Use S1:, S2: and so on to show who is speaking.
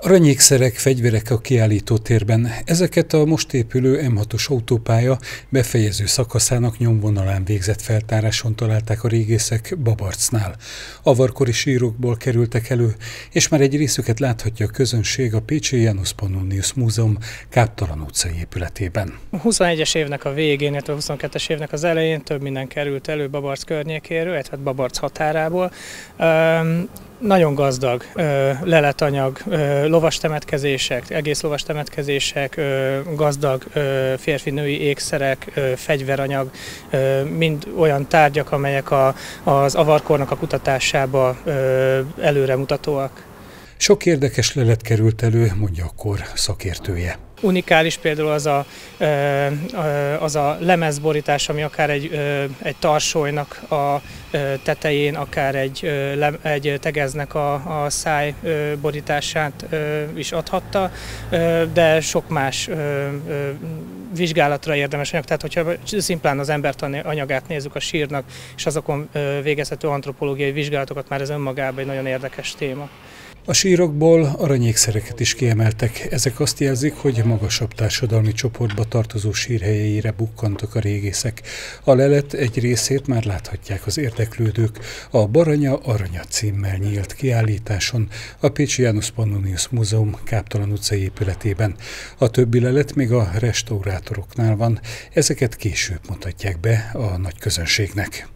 S1: Aranyékszerek, fegyverek a kiállítótérben. Ezeket a most épülő M6-os autópálya befejező szakaszának nyomvonalán végzett feltáráson találták a régészek Babarcnál. Avarkori sírokból kerültek elő, és már egy részüket láthatja a közönség a pécsi Janus Pannonius Múzeum Káptalan utcai épületében.
S2: A 21-es évnek a végén, illetve a 22-es évnek az elején több minden került elő Babarc környékéről, illetve Babarc határából. Nagyon gazdag leletanyag, lovastemetkezések, egész lovastemetkezések, gazdag férfi-női ékszerek, fegyveranyag, mind olyan tárgyak, amelyek az avarkornak a kutatásába előremutatóak.
S1: Sok érdekes lelet került elő, mondja a kor szakértője.
S2: Unikális például az a lemezborítás, ami akár egy tarsolynak a tetején, akár egy tegeznek a száj borítását is adhatta, de sok más vizsgálatra érdemes anyag. Tehát, hogyha szimplán az embertani anyagát nézzük a sírnak, és azokon végezhető antropológiai vizsgálatokat, már ez önmagában egy nagyon érdekes téma.
S1: A sírokból aranyékszereket is kiemeltek. Ezek azt jelzik, hogy magasabb társadalmi csoportba tartozó sírhelyeire bukkantak a régészek. A lelet egy részét már láthatják az érdeklődők a Baranya Aranya címmel nyílt kiállításon a pécsi Janus Pannonius Múzeum Káptalan utcai épületében. A többi lelet még a restaurátoroknál van, ezeket később mutatják be a nagy közönségnek.